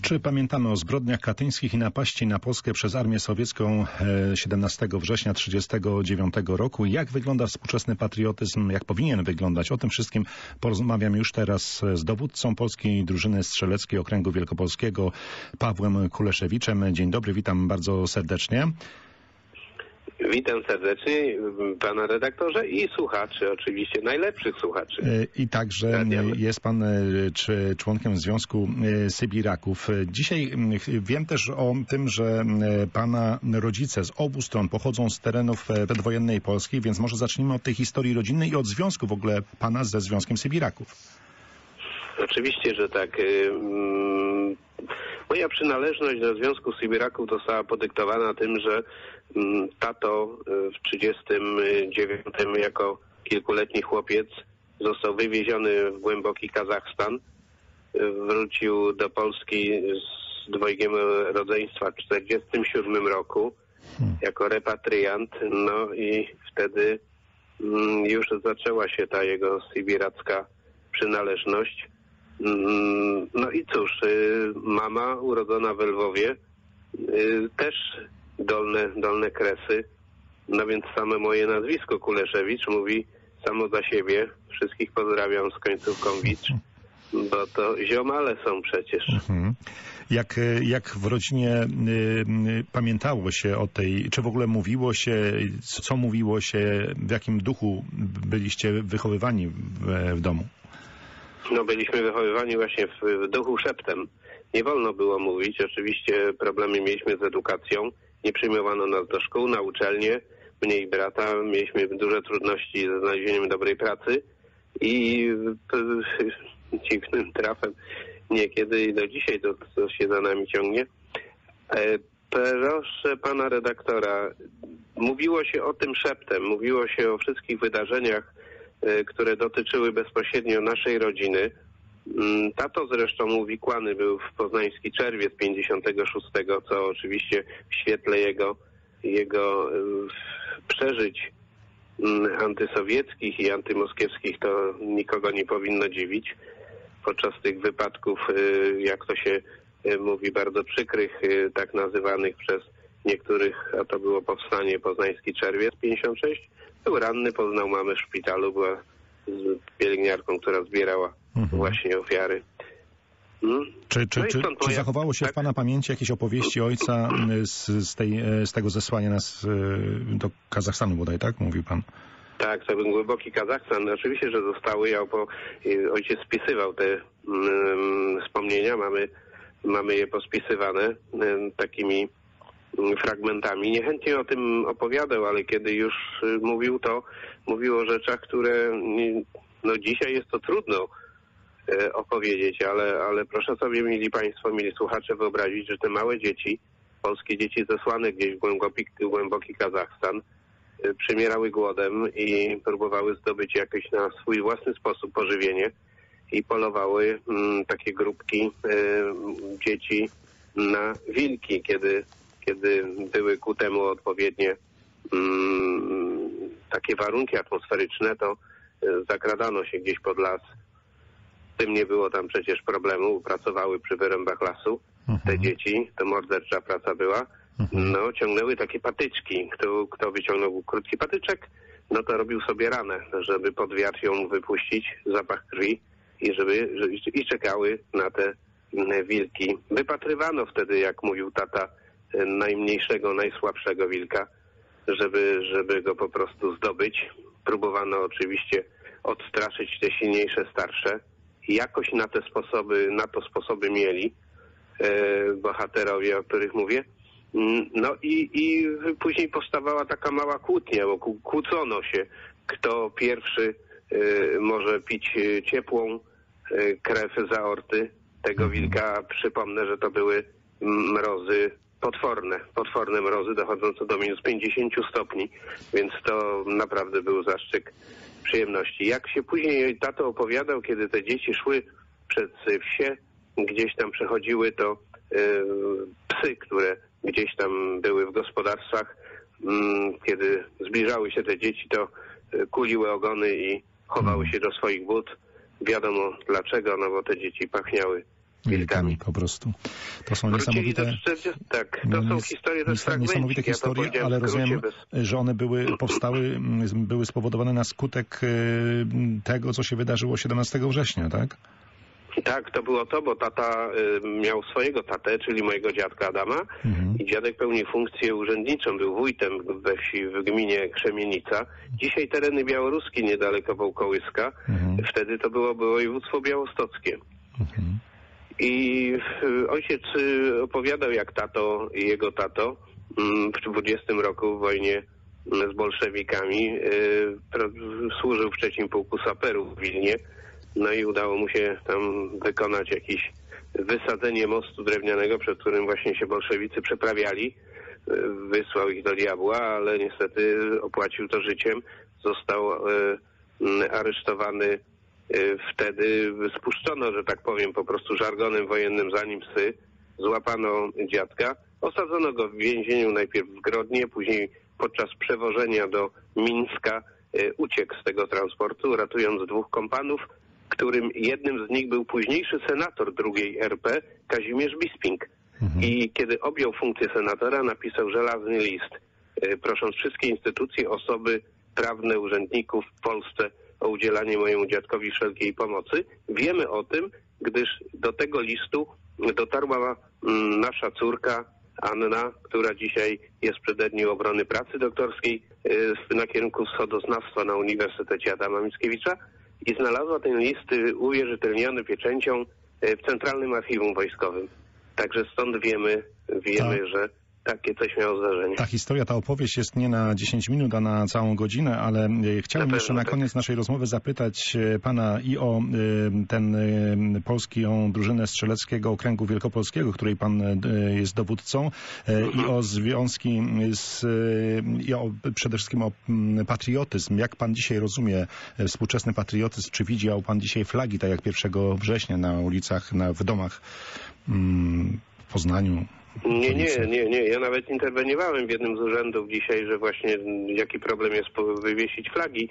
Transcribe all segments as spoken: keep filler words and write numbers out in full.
Czy pamiętamy o zbrodniach katyńskich i napaści na Polskę przez armię sowiecką siedemnastego września tysiąc dziewięćset trzydziestego dziewiątego roku? Jak wygląda współczesny patriotyzm? Jak powinien wyglądać? O tym wszystkim porozmawiam już teraz z dowódcą polskiej drużyny strzeleckiej Okręgu Wielkopolskiego, Pawłem Kuleszewiczem. Dzień dobry, witam bardzo serdecznie. Witam serdecznie pana redaktorze i słuchaczy, oczywiście najlepszych słuchaczy. I także jest pan czy członkiem Związku Sybiraków. Dzisiaj wiem też o tym, że pana rodzice z obu stron pochodzą z terenów przedwojennej Polski, więc może zacznijmy od tej historii rodzinnej i od związku w ogóle pana ze Związkiem Sybiraków. Oczywiście, że tak. Moja przynależność do Związku Sybiraków została podyktowana tym, że tato w trzydziestym dziewiątym jako kilkuletni chłopiec został wywieziony w głęboki Kazachstan. Wrócił do Polski z dwojgiem rodzeństwa w czterdziestym siódmym roku jako repatriant. No i wtedy już zaczęła się ta jego sybiracka przynależność. No i cóż, mama urodzona w Lwowie, też dolne, dolne Kresy, no więc same moje nazwisko Kuleszewicz mówi samo za siebie. Wszystkich pozdrawiam z końcówką Wicz, bo to ziomale są przecież. Mhm. Jak, jak w rodzinie y, y, pamiętało się o tej, czy w ogóle mówiło się, co mówiło się, w jakim duchu byliście wychowywani w, w domu? No byliśmy wychowywani właśnie w, w duchu szeptem. Nie wolno było mówić. Oczywiście problemy mieliśmy z edukacją. Nie przyjmowano nas do szkół, na uczelnię. Mnie i brata mieliśmy duże trudności ze znalezieniem dobrej pracy i p, dziwnym trafem niekiedy i do dzisiaj to, to się za nami ciągnie. E, proszę pana redaktora, mówiło się o tym szeptem, mówiło się o wszystkich wydarzeniach, które dotyczyły bezpośrednio naszej rodziny. Tato zresztą uwikłany był w poznański czerwiec pięćdziesiątego szóstego, co oczywiście w świetle jego, jego przeżyć antysowieckich i antymoskiewskich to nikogo nie powinno dziwić. Podczas tych wypadków, jak to się mówi, bardzo przykrych, tak nazywanych przez niektórych, a to było powstanie poznański czerwiec pięćdziesiąt sześć, był ranny, poznał mamę w szpitalu, była z pielęgniarką, która zbierała mhm. właśnie ofiary. Hmm? Czy, czy, no czy, czy moja... zachowało się tak? w pana pamięci jakieś opowieści ojca z, z, tej, z tego zesłania nas do Kazachstanu bodaj, tak? Mówił pan. Tak, to był głęboki Kazachstan. Oczywiście, że zostały. Ja opo... Ojciec spisywał te um, wspomnienia. Mamy, mamy je pospisywane um, takimi fragmentami. Niechętnie o tym opowiadał, ale kiedy już mówił, to mówił o rzeczach, które no dzisiaj jest to trudno e, opowiedzieć, ale, ale proszę sobie, mili państwo, mili słuchacze, wyobrazić, że te małe dzieci, polskie dzieci zesłane gdzieś w głęboki, głęboki Kazachstan, e, przymierały głodem i próbowały zdobyć jakieś na swój własny sposób pożywienie i polowały m, takie grupki e, dzieci na wilki, kiedy kiedy były ku temu odpowiednie um, takie warunki atmosferyczne, to y, zakradano się gdzieś pod las. Z tym nie było tam przecież problemu, pracowały przy wyrębach lasu uh-huh. te dzieci, to mordercza praca była. Uh-huh. No, ciągnęły takie patyczki. Kto, kto wyciągnął krótki patyczek, no to robił sobie ranę, żeby pod wiatr ją wypuścić, zapach krwi i żeby, żeby i czekały na te m, wilki. Wypatrywano wtedy, jak mówił tata, najmniejszego, najsłabszego wilka, żeby, żeby go po prostu zdobyć. Próbowano oczywiście odstraszyć te silniejsze, starsze. Jakoś na te sposoby, na to sposoby mieli e, bohaterowie, o których mówię. No i, i później powstawała taka mała kłótnia, bo kłócono się, kto pierwszy e, może pić ciepłą e, krew z aorty tego wilka. Przypomnę, że to były mrozy potworne, potworne mrozy dochodzące do minus pięćdziesięciu stopni, więc to naprawdę był zastrzyk przyjemności. Jak się później tato opowiadał, kiedy te dzieci szły przez wsie, gdzieś tam przechodziły, to yy, psy, które gdzieś tam były w gospodarstwach, yy, kiedy zbliżały się te dzieci, to yy, kuliły ogony i chowały się do swoich but. Wiadomo dlaczego, no bo te dzieci pachniały wilkami. Po prostu. To są Wrócili niesamowite... do czterdziestu Tak, to są historie, to jest fragmencik. Niesamowite historie, ja ale rozumiem, bez... że one były, powstały, były spowodowane na skutek tego, co się wydarzyło siedemnastego września, tak? Tak, to było to, bo tata y, miał swojego tatę, czyli mojego dziadka Adama mhm. i dziadek pełni funkcję urzędniczą, był wójtem we wsi w gminie Krzemienica. Dzisiaj tereny białoruskie niedaleko Wołkołyska. Mhm. Wtedy to było województwo białostockie. Mhm. I y, ojciec y, opowiadał, jak tato i jego tato y, w dwudziestym roku w wojnie y, z bolszewikami y, pro, służył w trzecim pułku saperów w Wilnie. No i udało mu się tam wykonać jakieś wysadzenie mostu drewnianego, przed którym właśnie się bolszewicy przeprawiali. Wysłał ich do diabła, ale niestety opłacił to życiem. Został e, aresztowany e, wtedy, spuszczono, że tak powiem, po prostu żargonem wojennym za nim psy. Złapano dziadka. Osadzono go w więzieniu najpierw w Grodnie, później podczas przewożenia do Mińska e, uciekł z tego transportu, ratując dwóch kompanów, którym jednym z nich był późniejszy senator drugiej R P, Kazimierz Bisping. Mhm. I kiedy objął funkcję senatora, napisał żelazny list, y, prosząc wszystkie instytucje, osoby prawne, urzędników w Polsce o udzielanie mojemu dziadkowi wszelkiej pomocy. Wiemy o tym, gdyż do tego listu dotarła mm, nasza córka Anna, która dzisiaj jest w przededniu obrony pracy doktorskiej y, na kierunku wschodoznawstwa na Uniwersytecie Adama Mickiewicza. I znalazła ten list uwierzytelniony pieczęcią w Centralnym Archiwum Wojskowym. Także stąd wiemy, wiemy, tak. że takie coś miało zdarzenie. Ta historia, ta opowieść jest nie na dziesięć minut, a na całą godzinę, ale chciałem na jeszcze na koniec tak. naszej rozmowy zapytać pana i o ten polską drużynę strzeleckiego okręgu wielkopolskiego, której pan jest dowódcą, mhm. i o związki z, i o, przede wszystkim o patriotyzm. Jak pan dzisiaj rozumie współczesny patriotyzm? Czy widział pan dzisiaj flagi, tak jak pierwszego września na ulicach, na, w domach w Poznaniu? Nie, nie, nie, nie. Ja nawet interweniowałem w jednym z urzędów dzisiaj, że właśnie jaki problem jest wywiesić flagi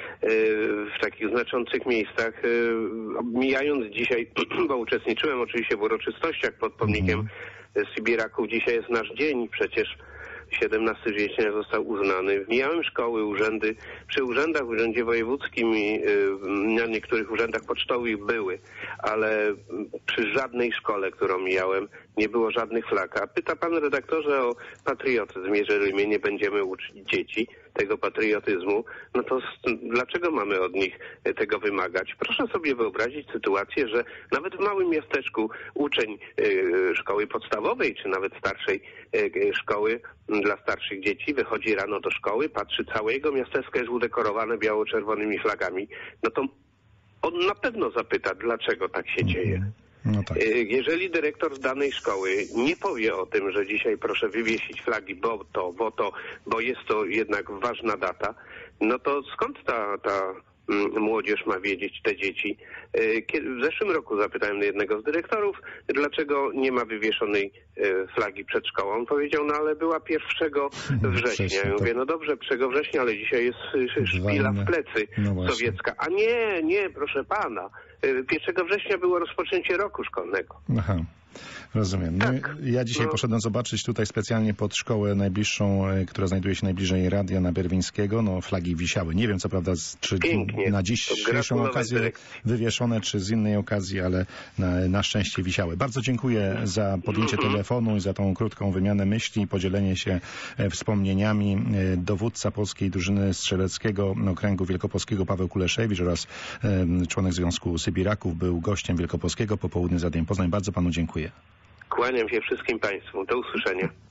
w takich znaczących miejscach. Mijając dzisiaj, bo uczestniczyłem oczywiście w uroczystościach pod pomnikiem Sybiraków. Dzisiaj jest nasz dzień przecież. siedemnastego września został uznany. Mijałem szkoły, urzędy. Przy urzędach, w urzędzie wojewódzkim i na niektórych urzędach pocztowych były, ale przy żadnej szkole, którą mijałem, nie było żadnych flag. A pyta pan redaktorze o patriotyzm. Jeżeli my nie będziemy uczyć dzieci tego patriotyzmu, no to dlaczego mamy od nich tego wymagać? Proszę sobie wyobrazić sytuację, że nawet w małym miasteczku uczeń szkoły podstawowej, czy nawet starszej szkoły dla starszych dzieci wychodzi rano do szkoły, patrzy, całe jego miasteczko jest udekorowane biało-czerwonymi flagami, no to on na pewno zapyta, dlaczego tak się dzieje. No tak. Jeżeli dyrektor z danej szkoły nie powie o tym, że dzisiaj proszę wywiesić flagi, bo to, bo to, bo jest to jednak ważna data, no to skąd ta, ta młodzież ma wiedzieć, te dzieci? W zeszłym roku zapytałem jednego z dyrektorów, dlaczego nie ma wywieszonej flagi przed szkołą. On powiedział, no ale była pierwszego września. Ja mówię, no dobrze, pierwszego września, ale dzisiaj jest szpila w plecy no sowiecka. A nie, nie, proszę pana. pierwszego września było rozpoczęcie roku szkolnego. Aha. Rozumiem. No, tak. Ja dzisiaj no. poszedłem zobaczyć tutaj specjalnie pod szkołę najbliższą, która znajduje się najbliżej radia na Berwińskiego. No, flagi wisiały. Nie wiem co prawda, czy Pięknie. na dzisiejszą okazję dyrekcji. wywieszone, czy z innej okazji, ale na, na szczęście wisiały. Bardzo dziękuję za podjęcie mm-hmm. telefonu i za tą krótką wymianę myśli i podzielenie się wspomnieniami. Dowódca polskiej drużyny strzeleckiego okręgu wielkopolskiego Paweł Kuleszewicz oraz członek Związku Sybiraków był gościem Wielkopolskiego Popołudnie z Radiem Poznań. Bardzo panu dziękuję. Kłaniam się wszystkim państwu. Do usłyszenia.